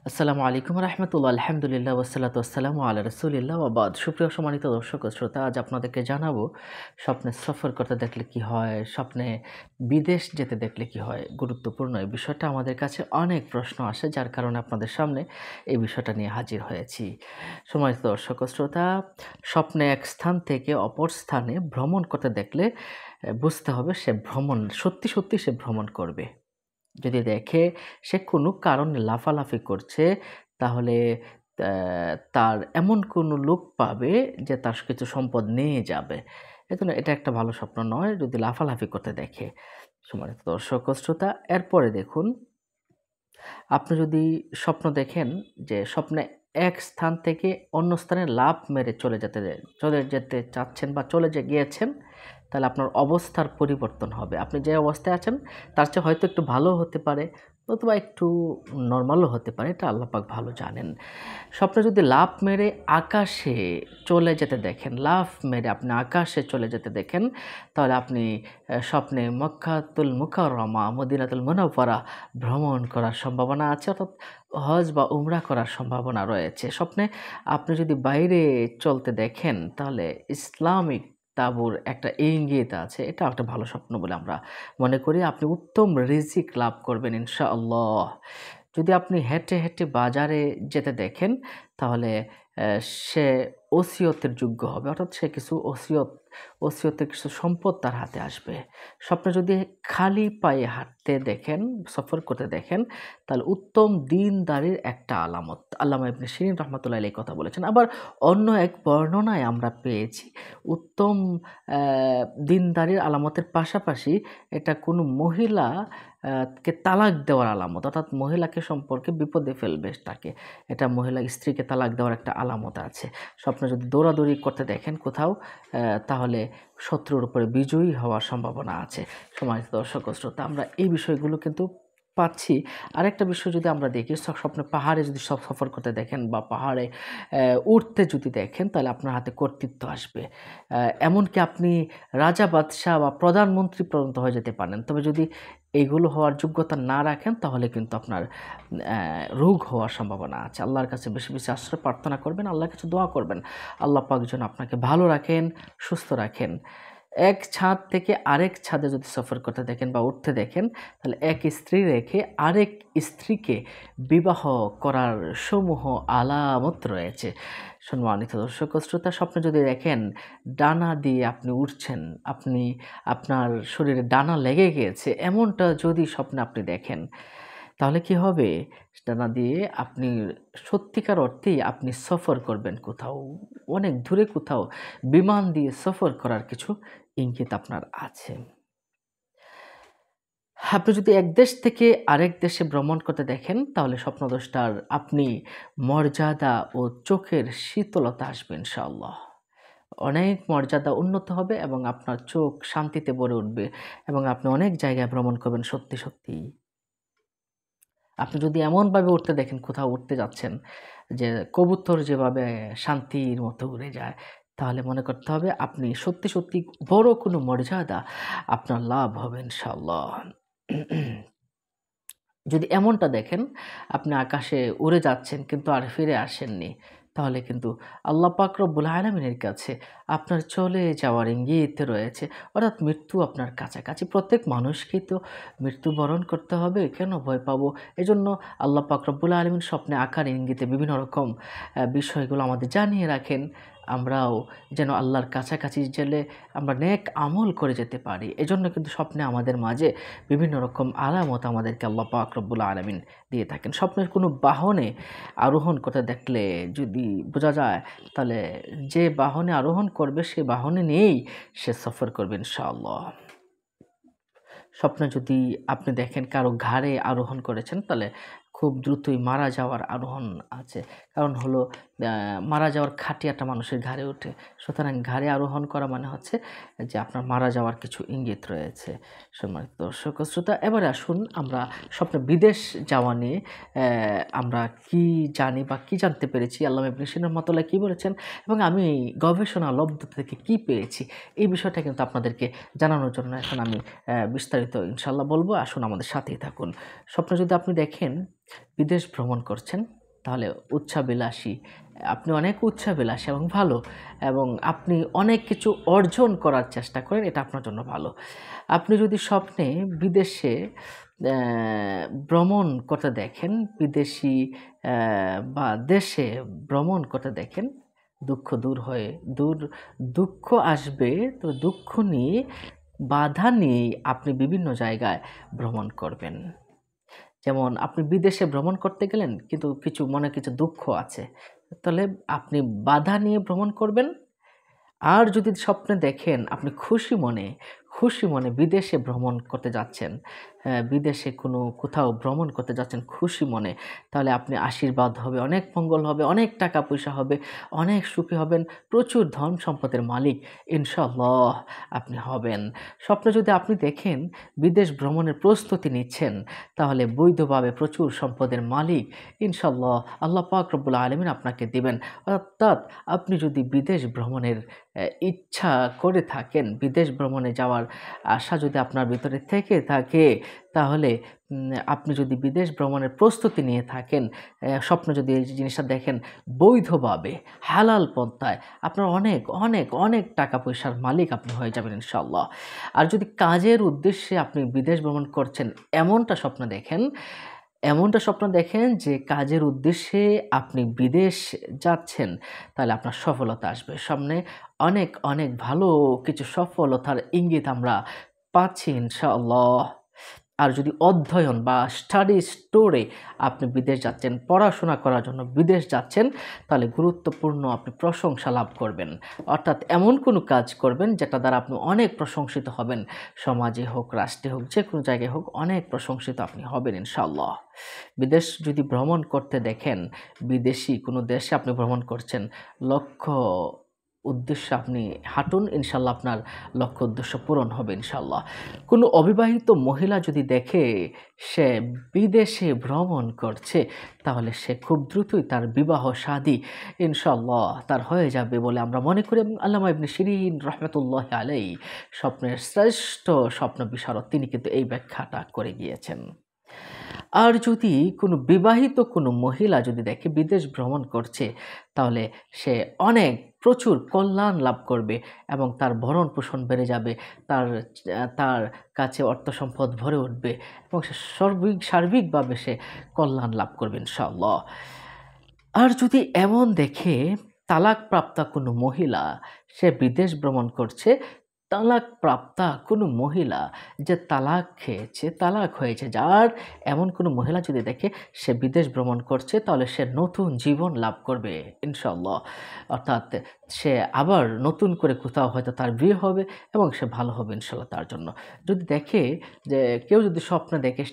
আসসালামু আলাইকুম রহমতুল্লাহ, আলহামদুলিল্লাহ, ওয়াসসালাতু ওয়াসসালামু আলা রাসূলিল্লাহ ওয়া বাদ। সুপ্রিয় সম্মানিত দর্শক ও শ্রোতা, আজ আপনাদেরকে জানাবো স্বপ্নে সফর করতে দেখলে কি হয়, স্বপ্নে বিদেশ যেতে দেখলে কি হয়। গুরুত্বপূর্ণ এই বিষয়টা আমাদের কাছে অনেক প্রশ্ন আসে, যার কারণে আপনাদের সামনে এই বিষয়টা নিয়ে হাজির হয়েছি। সম্মানিত দর্শক ও শ্রোতা, স্বপ্নে এক স্থান থেকে অপর স্থানে ভ্রমণ করতে দেখলে বুঝতে হবে সে ভ্রমণ সত্যি সত্যি সে ভ্রমণ করবে। যদি দেখে সে কোনো কারণে লাফালাফি করছে, তাহলে তার এমন কোনো লোক পাবে যে তার কিছু সম্পদ নিয়ে যাবে। এজন্য এটা একটা ভালো স্বপ্ন নয় যদি লাফালাফি করতে দেখে। সম্মানিত দর্শক ও শ্রোতা, এরপরে দেখুন, আপনি যদি স্বপ্ন দেখেন যে স্বপ্নে এক স্থান থেকে অন্য স্থানে লাফ মেরে চলে যেতে চাচ্ছেন বা গিয়েছেন, তাহলে আপনার অবস্থার পরিবর্তন হবে। আপনি যে অবস্থায় আছেন তার চেয়ে হয়তো একটু ভালো হতে পারে, নতুবা একটু নরমালও হতে পারে। এটা আল্লাহ পাক ভালো জানেন। স্বপ্নে যদি লাফ মেরে আকাশে চলে যেতে দেখেন, লাফ মেরে আপনি আকাশে চলে যেতে দেখেন, তাহলে আপনি স্বপ্নে মক্কাতুল মুকাররমা, মদিনাতুল মুনাওয়ারা ভ্রমণ করার সম্ভাবনা আছে, অর্থাৎ হজ বা উমরা করার সম্ভাবনা রয়েছে। স্বপ্নে আপনি যদি বাইরে চলতে দেখেন, তাহলে ইসলামিক তাঁবুর একটা ইঙ্গিত আছে। এটা একটা ভালো স্বপ্ন বলে আমরা মনে করি। আপনি উত্তম রিজিক লাভ করবেন ইনশাআল্লাহ। যদি আপনি হেঁটে, হেঁটে বাজারে যেতে দেখেন, তাহলে অ্যা সে ওসিয়তের যোগ্য হবে। অর্থাৎ সে কিছু ওসিয়তের কিছু সম্পদ তার হাতে আসবে। স্বপ্নে যদি খালি পায়ে হাঁটতে দেখেন, সফর করতে দেখেন, তাহলে উত্তম দীনদারির একটা আলামত। আল্লামা ইবনে শিরিন রাহমাতুল্লাহি আলাইহি কথা বলেছেন। আবার অন্য এক বর্ণনায় আমরা পেয়েছি, উত্তম দীনদারির আলামতের পাশাপাশি এটা কোনো মহিলা কে তালাক দেওয়ার আলামত, অর্থাৎ মহিলাকে সম্পর্কে বিপদে ফেলবে তাকে। এটা মহিলা স্ত্রীকে তালাক দেওয়ার একটা আলামত আছে। স্বপ্নে যদি দৌড়াদৌড়ি করতে দেখেন কোথাও, তাহলে শত্রুর উপরে বিজয়ী হওয়ার সম্ভাবনা আছে। সম্মানিত দর্শক ও শ্রোতা, আমরা এই বিষয়গুলো কিন্তু পাচ্ছি। আরেকটা বিষয় যদি আমরা দেখি, স্বপ্নে পাহাড়ে যদি সফর করতে দেখেন বা পাহাড়ে উঠতে যদি দেখেন, তাহলে আপনার হাতে কর্তৃত্ব আসবে। এমনকি আপনি রাজা, বাদশাহ বা প্রধানমন্ত্রী পর্যন্ত হয়ে যেতে পারেন। তবে যদি এইগুলো হওয়ার যোগ্যতা না রাখেন, তাহলে কিন্তু আপনার রোগ হওয়ার সম্ভাবনা আছে। আল্লাহর কাছে বেশি, বেশি আশ্রয় প্রার্থনা করবেন, আল্লাহর কাছে দোয়া করবেন। আল্লাহ পাক যেন আপনাকে ভালো রাখেন, সুস্থ রাখেন। এক ছাদ থেকে আরেক ছাদে যদি সফর করতে দেখেন বা উঠতে দেখেন, তাহলে এক স্ত্রী রেখে আরেক স্ত্রীকে বিবাহ করার সমূহ আলামত রয়েছে। সম্মানিত দর্শক ও শ্রোতা, স্বপ্নে যদি দেখেন ডানা দিয়ে আপনি উড়ছেন, আপনার শরীরে ডানা লেগে গিয়েছে, এমনটা যদি স্বপ্নে আপনি দেখেন, তাহলে কি হবে? ডানা দিয়ে আপনি সত্যিকার অর্থেই আপনি সফর করবেন কোথাও, অনেক দূরে কোথাও বিমান দিয়ে সফর করার কিছু ইঙ্গিত আপনার আছে। আপনি যদি এক দেশ থেকে আরেক দেশে ভ্রমণ করতে দেখেন, তাহলে স্বপ্নদ্রষ্টার আপনি মর্যাদা ও চোখের শীতলতা আসবে ইনশাআল্লাহ। অনেক মর্যাদা উন্নত হবে এবং আপনার চোখ শান্তিতে ভরে উঠবে এবং আপনি অনেক জায়গায় ভ্রমণ করবেন সত্যি, সত্যিই। আপনি যদি এমনভাবে উড়তে দেখেন, কোথাও উড়তে যাচ্ছেন, যে কবুতর যেভাবে শান্তির মতো উড়ে যায়, তাহলে মনে করতে হবে আপনি সত্যি, সত্যি বড় কোনো মর্যাদা আপনার লাভ হবে ইনশাআল্লাহ। যদি এমনটা দেখেন, আপনি আকাশে উড়ে যাচ্ছেন কিন্তু আর ফিরে আসেননি, তাহলে কিন্তু আল্লাহ পাক রব্বুল আলামিনের কাছে আপনার চলে যাওয়ার ইঙ্গিত রয়েছে। অর্থাৎ মৃত্যু আপনার কাছাকাছি। প্রত্যেক মানুষকেই তো মৃত্যুবরণ করতে হবে, কেন ভয় পাবো? এজন্য আল্লাহ পাক রব্বুল আলামিন স্বপ্নে আকার ইঙ্গিতে বিভিন্ন রকম বিষয়গুলো আমাদের জানিয়ে রাখেন। আমরাও যেন আল্লাহর কাছাকাছি গেলে আমরা নেক আমল করে যেতে পারি। এজন্য কিন্তু স্বপ্নে আমাদের মাঝে বিভিন্ন রকম আলামত আমাদেরকে আল্লাহ পাক রব্বুল আলামিন দিয়ে থাকেন। স্বপ্নের কোনো বাহনে আরোহণ করতে দেখলে যদি বোঝা যায়, তাহলে যে বাহনে আরোহণ করবে সে বাহনে নিয়েই সে সফর করবে ইনশাআল্লাহ। স্বপ্নে যদি আপনি দেখেন কারো ঘাড়ে আরোহণ করেছেন, তাহলে খুব দ্রুতই মারা যাওয়ার আরোহণ আছে। কারণ হলো মারা যাওয়ার খাটিয়াটা মানুষের ঘাড়ে ওঠে। সুতরাং ঘাড়ে আরোহণ করা মানে হচ্ছে যে আপনার মারা যাওয়ার কিছু ইঙ্গিত রয়েছে। সম্মানিত দর্শক ও শ্রোতা, এবারে আসুন আমরা স্বপ্নে বিদেশ যাওয়া নিয়ে আমরা কি জানি বা কি জানতে পেরেছি, আল্লামা ইবনে সিনা রাহমাতুল্লাহ কি বলেছেন এবং আমি গবেষণা লব্ধ থেকে কি পেয়েছি, এই বিষয়টা কিন্তু আপনাদেরকে জানানোর জন্য এখন আমি বিস্তারিত ইনশাআল্লাহ বলবো। আসুন আমাদের সাথেই থাকুন। স্বপ্নে যদি আপনি দেখেন বিদেশ ভ্রমণ করছেন, তাহলে উচ্চাবিলাসী, আপনি অনেক উচ্চাবিলাসী এবং ভালো, এবং আপনি অনেক কিছু অর্জন করার চেষ্টা করেন, এটা আপনার জন্য ভালো। আপনি যদি স্বপ্নে বিদেশে অ্যা ভ্রমণ করতে দেখেন, বিদেশি বা দেশে ভ্রমণ করতে দেখেন, দুঃখ দূর হয়ে দূর দুঃখ আসবে, তো দুঃখ নিয়ে, বাধা নিয়েই আপনি বিভিন্ন জায়গায় ভ্রমণ করবেন। যেমন আপনি বিদেশে ভ্রমণ করতে গেলেন, কিন্তু মনে কিছু দুঃখ আছে। তাহলে আপনি বাধা নিয়ে ভ্রমণ করবেন। আর যদি স্বপ্নে দেখেন আপনি খুশি মনে বিদেশে ভ্রমণ করতে যাচ্ছেন, বিদেশে কোথাও ভ্রমণ করতে যাচ্ছেন খুশি মনে, তাহলে আপনি আশীর্বাদ হবে, অনেক মঙ্গল হবে, অনেক টাকা পয়সা হবে, অনেক সুখী হবেন, প্রচুর ধন সম্পদের মালিক ইনশাআল্লাহ আপনি হবেন। স্বপ্নে যদি আপনি দেখেন বিদেশ ভ্রমণের প্রস্তুতি নিচ্ছেন, তাহলে বৈধভাবে প্রচুর সম্পদের মালিক ইনশাআল্লাহ আল্লাহ পাক রব্বুল আলামিন আপনাকে দিবেন। অর্থাৎ আপনি যদি বিদেশ ভ্রমণের ইচ্ছা করে থাকেন, বিদেশ ভ্রমণে যাওয়ার আশা যদি আপনার ভিতরে থেকে থাকে, তাহলে আপনি যদি বিদেশ ভ্রমণের প্রস্তুতি নিয়ে থাকেন, স্বপ্নে যদি এই জিনিসটা দেখেন বৈধভাবে, হালাল পন্থায়, আপনার অনেক, অনেক, অনেক টাকা পয়সার মালিক আপনি হয়ে যাবেন ইনশাআল্লাহ। আর যদি কাজের উদ্দেশ্যে আপনি বিদেশ ভ্রমণ করছেন, এমনটা স্বপ্ন দেখেন যে কাজের উদ্দেশ্যে আপনি বিদেশ যাচ্ছেন, তাহলে আপনার সফলতা আসবে। সামনে অনেক, অনেক ভালো কিছু সফলতার ইঙ্গিত আমরা পাচ্ছি ইনশাআল্লাহ। আর যদি অধ্যয়ন বা স্টাডি ট্যুরে আপনি বিদেশ যাচ্ছেন, পড়াশোনা করার জন্য বিদেশ যাচ্ছেন, তাহলে গুরুত্বপূর্ণ আপনি প্রশংসা লাভ করবেন। অর্থাৎ এমন কোনো কাজ করবেন যেটা দ্বারা আপনি অনেক প্রশংসিত হবেন। সমাজে হোক, রাষ্ট্রে হোক, যেকোনো জায়গায় হোক, অনেক প্রশংসিত আপনি হবেন ইনশাআল্লাহ। বিদেশ যদি ভ্রমণ করতে দেখেন, বিদেশি কোনো দেশে আপনি ভ্রমণ করছেন, লক্ষ্য উদ্দেশ্যে আপনি হাঁটুন, ইনশাআল্লাহ আপনার লক্ষ্য উদ্দেশ্য পূরণ হবে ইনশাআল্লাহ। কোনো অবিবাহিত মহিলা যদি দেখে সে বিদেশে ভ্রমণ করছে, তাহলে সে খুব দ্রুতই তার বিবাহ শাদী ইনশাআল্লাহ তার হয়ে যাবে বলে আমরা মনে করি, এবং আল্লামা ইবনে শিরিন রাহমাতুল্লাহি আলাইহি স্বপ্নের শ্রেষ্ঠ স্বপ্ন বিশারদ, তিনি কিন্তু এই ব্যাখ্যাটা করে গিয়েছেন। আর যদি কোনো মহিলা যদি দেখে বিদেশ ভ্রমণ করছে, তাহলে সে প্রচুর কল্যাণ লাভ করবে, এবং তার ভরণ-পোষণ বেড়ে যাবে। তার কাছে অর্থ সম্পদ ভরে উঠবে, এবং সে সার্বিকভাবে সে কল্যাণ লাভ করবে ইনশাআল্লাহ। আর যদি এমন দেখে তালাকপ্রাপ্তা কোনো মহিলা, সে বিদেশ ভ্রমণ করছে, তালাকপ্রাপ্তা কোনো মহিলা যে তালাক খেয়েছে, তালাক হয়েছে যার, এমন কোনো মহিলা যদি দেখে সে বিদেশ ভ্রমণ করছে, তাহলে সে নতুন জীবন লাভ করবে ইনশাআল্লাহ। অর্থাৎ সে আবার নতুন করে কোথাও হয়তো তার বিয়ে হবে, এবং সে ভালো হবে ইনশাআল্লাহ তার জন্য। যদি দেখে যে কেউ যদি স্বপ্নে দেখে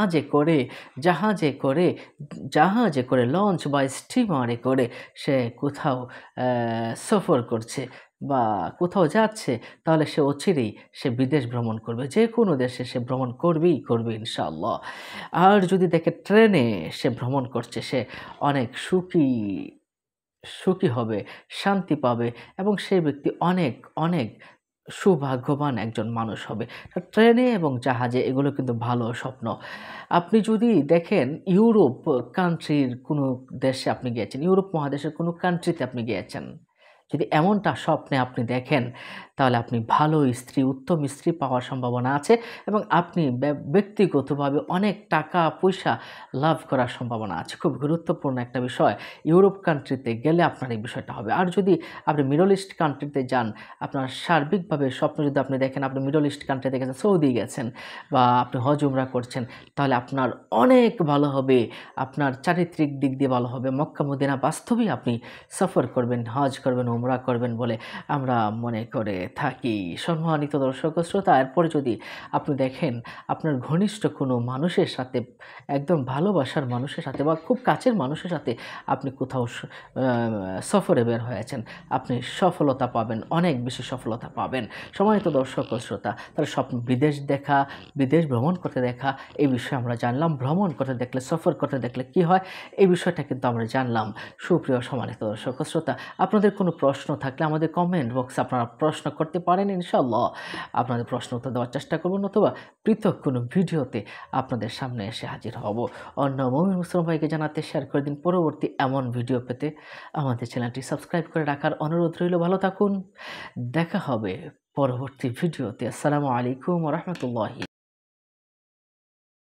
জাহাজে করে লঞ্চ বা স্টিমারে করে সে কোথাও সফর করছে বা কোথাও যাচ্ছে, তাহলে সে অচিরেই সে বিদেশ ভ্রমণ করবে। যেকোনো দেশে সে ভ্রমণ করবে ইনশাআল্লাহ। আর যদি দেখে ট্রেনে সে ভ্রমণ করছে, সে অনেক সুখী হবে, শান্তি পাবে, এবং সেই ব্যক্তি অনেক, অনেক সৌভাগ্যবান একজন মানুষ হবে। ট্রেনে এবং জাহাজে এগুলো কিন্তু ভালো স্বপ্ন। আপনি যদি দেখেন ইউরোপ কান্ট্রির কোনো দেশে আপনি গিয়েছেন, ইউরোপ মহাদেশের কোনো কান্ট্রিতে আপনি গিয়েছেন, যদি এমনটা স্বপ্নে আপনি দেখেন, তাহলে আপনি ভালো স্ত্রী, উত্তম স্ত্রী পাওয়ার সম্ভাবনা আছে, এবং আপনি ব্যক্তিগতভাবে অনেক টাকা পয়সা লাভ করার সম্ভাবনা আছে। খুব গুরুত্বপূর্ণ একটা বিষয়। ইউরোপ কান্ট্রিতে গেলে আপনার এই বিষয়টা হবে। আর যদি আপনি মিডল ইস্ট কান্ট্রিতে যান, আপনার সার্বিকভাবে স্বপ্ন যদি আপনি দেখেন আপনি মিডল ইস্ট কান্ট্রিতে গেছেন, সৌদি গেছেন, বা আপনি হজ উমরা করছেন, তাহলে আপনার অনেক ভালো হবে। আপনার চারিত্রিক দিক দিয়ে ভালো হবে। মক্কা মদিনা বাস্তবেই আপনি সফর করবেন, হজ করবেন, উমরা করবেন বলে আমরা মনে করে থাকি। সম্মানিত দর্শক ও শ্রোতা, এরপরে যদি আপনি দেখেন আপনার ঘনিষ্ঠ কোনো মানুষের সাথে, একদম ভালোবাসার মানুষের সাথে বা খুব কাছের মানুষের সাথে আপনি কোথাও সফরে বের হয়েছেন, আপনি সফলতা পাবেন, অনেক বেশি সফলতা পাবেন। সম্মানিত দর্শক ও শ্রোতা, তাহলে স্বপ্ন বিদেশ ভ্রমণ করতে দেখা, এই বিষয়ে আমরা জানলাম। ভ্রমণ করতে দেখলে, সফর করতে দেখলে কি হয়, এই বিষয়টা কিন্তু আমরা জানলাম। সুপ্রিয় সম্মানিত দর্শক ও শ্রোতা, আপনাদের কোনো প্রশ্ন থাকলে আমাদের কমেন্ট বক্সে আপনারা প্রশ্ন করতে পারেন। ইনশাআল্লাহ আপনাদের প্রশ্ন উত্তর দেওয়ার চেষ্টা করব, নতুবা পৃথক কোনো ভিডিওতে আপনাদের সামনে এসে হাজির হব। অন্য মুমিন মুসলিম ভাইকে জানাতে শেয়ার করে দিন। পরবর্তী এমন ভিডিও পেতে আমাদের চ্যানেলটি সাবস্ক্রাইব করে রাখার অনুরোধ রইল। ভালো থাকুন। দেখা হবে পরবর্তী ভিডিওতে। আসসালামু আলাইকুম ওয়া রাহমাতুল্লাহি